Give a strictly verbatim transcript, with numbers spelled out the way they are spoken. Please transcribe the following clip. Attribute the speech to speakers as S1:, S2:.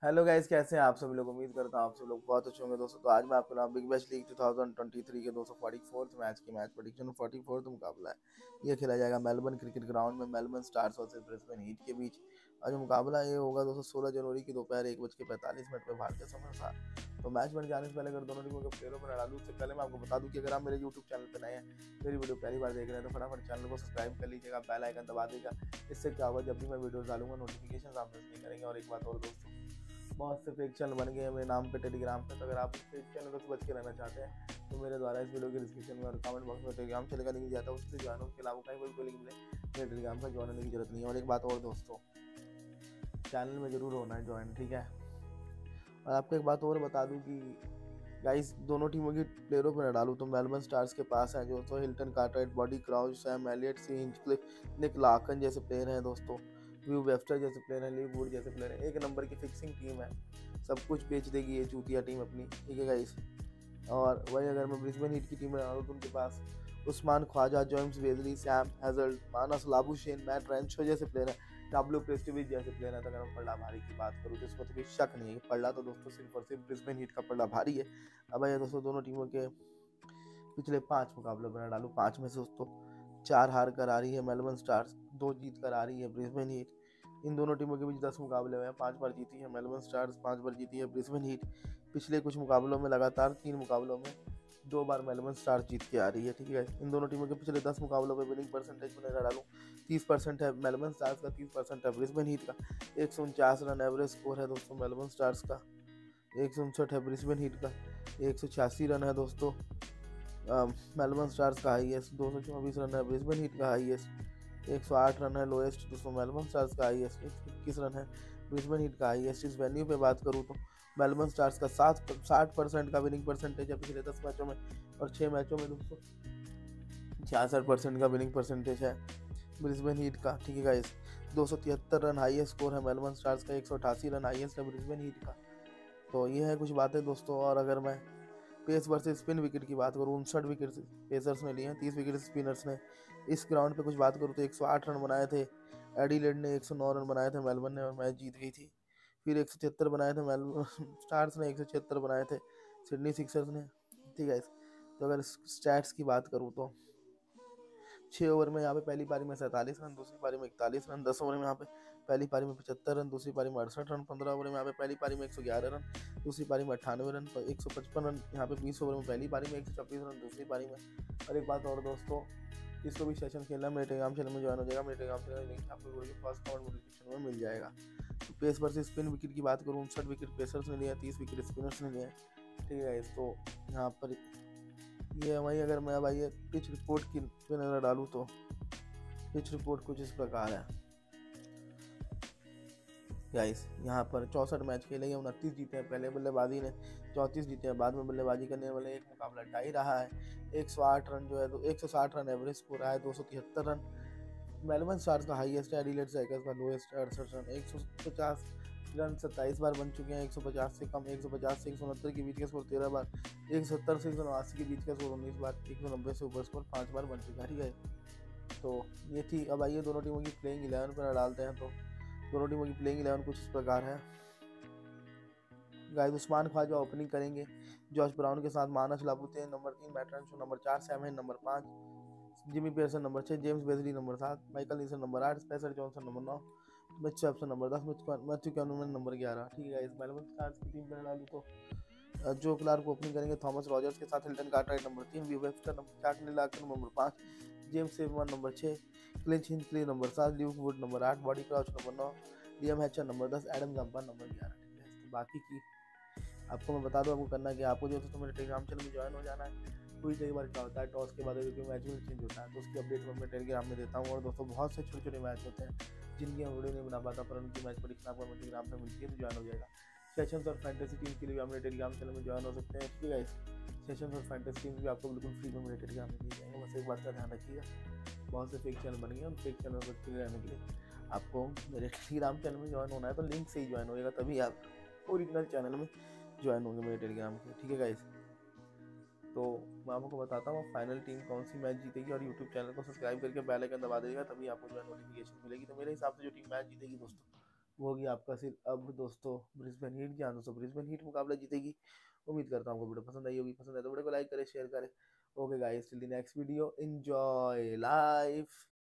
S1: Hello guys, कैसे हैं आप सभी लोग। उम्मीद करता हूँ आप सब लोग बहुत अच्छे होंगे दोस्तों। तो आज मैं आपके नाम Big Bash League two thousand twenty three के दोस्तों फोर्टी फोर्थ मैच की मैच प्रेडिक्शन फोर्टी फोर्थ मुकाबला है। ये खेला जाएगा मेलबर्न क्रिकेट ग्राउंड में मेलबर्न स्टार्स और ब्रिस्बेन हीट के बीच। और जो मुकाबला ये होगा दोस्तों सोलह जनवरी की दोपहर एक बज के पैंतालीस मिनट पर भारतीय समय था। तो मैच बन जाने से पहले अगर दोनों टीमों के प्लेयरों पर डालू उससे पहले मैं आपको बता दूं कि अगर आप मेरे यूट्यूब चैनल पर नए हैं, मेरी वीडियो पहली बार देख रहे हैं, तो फटाफट चैनल को सब्सक्राइब कर लीजिएगा, बेल आइकन दबा देगा। इससे क्या होगा, जब भी मैं वीडियो डालूंगा नोटिफिकेशन आप मिस नहीं करेंगे। और एक बात और दोस्तों, बहुत से फेक चैनल बन गए हैं मेरे नाम पे टेलीग्राम पे। तो अगर आप फेक चैनल से बच के रहना चाहते हैं तो मेरे द्वारा इस वीडियो के डिस्क्रिप्शन में और कमेंट बॉक्स में टेलीग्राम चैनल का लिंक दिया था, उससे ज्वाइन हो। उसके अलावा कहीं कोई कोई लिंक मिले, मेरे टेलीग्राम पर ज्वाइन होने की जरूरत नहीं है। और एक बात और दोस्तों, चैनल में जरूर होना है ज्वाइन, ठीक है। और आपको एक बात और बता दूं कि गाइस दोनों टीमों की प्लेयरों पर डालूं तो मेलबर्न स्टार्स के पास है जो तो Hilton Cartwright, Bodie Crouch, Sam Elliott, C Hinchliffe, Nick Larkin जैसे प्लेयर हैं दोस्तों। व्यू वेबस्टर जैसे प्लेयर हैं, लीव वुड जैसे प्लेयर हैं। एक नंबर की फिक्सिंग टीम है, सब कुछ बेच देगी ये चूतिया टीम अपनी, ठीक है गाइस। और वही अगर मैं ब्रिस्बेन हीट की टीम में डालूँ तो उनके पास Usman Khawaja, James Bazley, Sam Heazlett, Marnus Labuschagne, Matt Renshaw जैसे प्लेयर हैं, डब्ल्यू प्रेस्टिविच जैसे प्लेयर हैं। तो अगर मैं पल्ला भारी की बात करूँ तो इसमें तो कोई शक नहीं है कि पल्ला तो दोस्तों सिर्फ और सिर्फ ब्रिस्बेन हीट का पल्ला भारी है। अब ये दोस्तों दोनों टीमों के पिछले पांच मुकाबले बना डालू, पांच में से दोस्तों चार हार कर आ रही है मेलबर्न स्टार्स, दो जीत कर आ रही है ब्रिस्बेन हीट। इन दोनों टीमों के बीच दस मुकाबले हुए हैं, पांच बार जीती है मेलबर्न स्टार्स, पांच बार जीती है ब्रिस्बेन हीट। पिछले कुछ मुकाबलों में लगातार तीन मुकाबलों में दो बार मेलबर्न स्टार्स जीत के आ रही है, ठीक है। इन दोनों टीमों के पिछले दस मुकाबलों में विनिंग परसेंटेज में डालूँ, तीस परसेंट है मेलबर्न स्टार्स का, तीस परसेंट है ब्रिस्बेन हीट का। एक सौ उनचास रन एवरेज स्कोर है दोस्तों मेलबर्न स्टार्स का, एक सौ उनसठ है ब्रिस्बेन हीट का। एक सौ छियासी रन है दोस्तों मेलबर्न स्टार्स का हाईएस्ट, दो सौ चौबीस रन है ब्रिस्बेन हीट का हाईएस्ट, एक सौ आठ रन है लोएस्ट दोस्तों मेलबर्न स्टार्स का हाईएस्ट, एक सौ इक्कीस रन है ब्रिस्बेन हीट का हाईएस्ट। इस वेन्यू पे बात करूँ तो मेलबर्न स्टार्स का सात साठ परसेंट का विनिंग परसेंटेज है पिछले दस मैचों में, और छः मैचों में दोस्तों छियासठ परसेंट का विनिंग परसेंटेज है ब्रिस्बेन हीट का, ठीक है गाइस। दो सौ तिहत्तर रन हाईएस्ट स्कोर है मेलबर्न स्टार्स का, एक सौ अठासी रन हाईएस्ट है ब्रिस्बेन हीट का। तो ये है कुछ बातें दोस्तों। और अगर मैं पेस वर्सेस स्पिन विकेट की बात करूँ, उनसठ विकेट पेसर्स ने लिए हैं, तीस विकेट स्पिनर्स ने। इस ग्राउंड पे कुछ बात करूँ तो एक सौ आठ रन बनाए थे एडिलेड ने, एक सौ नौ रन बनाए थे मेलबर्न ने और मैच जीत गई थी। फिर एक सौ तिहत्तर बनाए थे मेलबर्न स्टार्स ने, एक सौ छिहत्तर बनाए थे सिडनी सिक्सर्स ने, ठीक है। तो अगर स्टैट्स की बात करूँ तो छः ओवर में यहाँ पे पहली पारी में सैंतालीस रन, दूसरी पारी में इकतालीस रन, दस ओवर में यहाँ पे पहली पारी में पचहत्तर रन, दूसरी पारी में अड़सठ रन, पंद्रह ओवर में यहाँ पे पहली पारी में एक सौ ग्यारह रन, दूसरी पारी में अट्ठानवे रन, तो एक सौ पचपन रन यहाँ पे बीस ओवर में पहली पारी में, एक सौ छब्बीस रन दूसरी पारी में। और एक बात और दोस्तों, जिसको भी सेशन खेलना मेरे टेलीग्राम चैनल में ज्वाइन हो जाएगा, मेरे टेलीग्राम चैनल लिंक आपको वीडियो के फर्स्ट कमेंट नोटिफिकेशन में मिल जाएगा। तो पेस वर्सेस स्पिन विकेट की बात करूँ, उनसठ विकेट पेसर्स ने लिया, तीस विकेट स्पिनर्स ने लिया, ठीक है। तो यहाँ पर ये वही अगर मैं भाई पिच रिपोर्ट की नजर डालूँ तो पिच रिपोर्ट कुछ इस प्रकार है गाइस। यहाँ पर चौसठ मैच खेले गए, उनतीस जीते हैं, पहले बल्लेबाजी ने चौंतीस जीते हैं, बाद में बल्लेबाजी करने वाले एक मुकाबला टाई रहा है। एक सौ आठ रन जो है तो एक सौ साठ रन एवरेज स्कोर रहा है, दो सौ तिहत्तर रन मेलबर्न स्टार्स का हाईएस्ट है, एडिलेड स्ट्राइकर्स का लोएस्ट है अड़सठ रन। एक सौ पचास रन सत्ताईस बार बन चुके हैं, एक सौ पचास से कम, एक सौ पचास से एक सौ उनहत्तर के बीच का स्कोर तेरह बार, एक सौ सत्तर से एक सौ नवासी के बीच का स्कोर उन्नीस बार, एक सौ नब्बे से ऊपर स्कोर पाँच बार बन चुका है, ठीक है। तो ये थी। अब आइए दोनों टीमों की प्लेइंग इलेवन पर डालते हैं। तो दोनों टीमों की प्लेइंग इलेवन कुछ इस प्रकार है गाइस। उस्मान ख्वाजा ओपनिंग करेंगे जॉश ब्राउन के साथ, मानस लाबुशेन नंबर तीन, मैट रेंशो नंबर चार, सैम हेन नंबर पाँच, जिमी पियर्सन नंबर छः, जेम्स वेजली नंबर सात, माइकल नीसन नंबर आठ, स्पेसर जॉनसन नंबर नौ, मिच चैप्सन नंबर दस, मैथ्यू कैनोमैन नंबर ग्यारह, ठीक है। इस मेलबर्न स्टार्स की टीम पर डालूँ तो जो क्लार्क ओपनिंग करेंगे थॉमस रॉजर्स के साथ, हिल्टन कार्टराइट नंबर तीन, व्यू वेबस्टर नंबर चार, निक लार्सन नंबर पाँच, जेम्स सेवमैन नंबर छः, क्लिंच हिंचक्ली नंबर सात, ल्यूक वुड नंबर आठ, बॉडी क्राउच नंबर नौ, लियम हैचर नंबर दस, एडम जम्पा नंबर ग्यारह, ठीक है। तो बाकी की आपको मैं बता दूं आपको करना है कि आपको जो है तो मेरे टेलीग्राम चैनल में ज्वाइन हो जाना है। कोई कई बार क्या होता है टॉस के बाद क्योंकि मैच में चेंज होता है तो उसकी अपडेट मैं अपने टेलीग्राम में देता हूँ। और दोस्तों बहुत से छोटे छोटे मैच होते हैं जिनकी हम वीडियो नहीं बना पाता, पर उनकी मैच प्रेडिक्शन आपको मेरे टेलीग्राम पर मिलती है, तो ज्वाइन हो जाएगा। सेशंस और फैंटेसी टीम के लिए आप मेरे टेलीग्राम चैनल में ज्वाइन हो सकते हैं, ठीक है। सेशंस और फैंटेसी टीम भी आपको बिल्कुल फ्री में मेरे टेलीग्राम में दिए जाएंगे। बस एक बात का ध्यान रखिएगा, बहुत से फेक चैनल बन गए, उन फेक चैनल पर फ्री रहने के लिए आपको मेरे टेलीग्राम चैनल में ज्वाइन होना है। तो लिंक से ही ज्वाइन होएगा, तभी आप ओरिजिनल चैनल में ज्वाइन होंगे मेरे टेलीग्राम के, ठीक है गाइस। तो मैं आपको बताता हूँ फाइनल टीम कौन सी मैच जीतेगी, और यूट्यूब चैनल को सब्सक्राइब करके बेल आइकन दबा देगा, तभी आपको जो है नोटिफिकेशन मिलेगी। तो मेरे हिसाब से जो टीम मैच जीतेगी दोस्तों वो होगी आपका सिर्फ अब दोस्तों ब्रिस्बेन हीट। जहाँ दोस्तों ब्रिस्बेन हीट मुकाबला जीतेगी। उम्मीद करता हूँ आपको वीडियो पसंद आई होगी, पसंद है तो वीडियो को लाइक करें, शेयर करें। Okay guys, till the next video, enjoy life.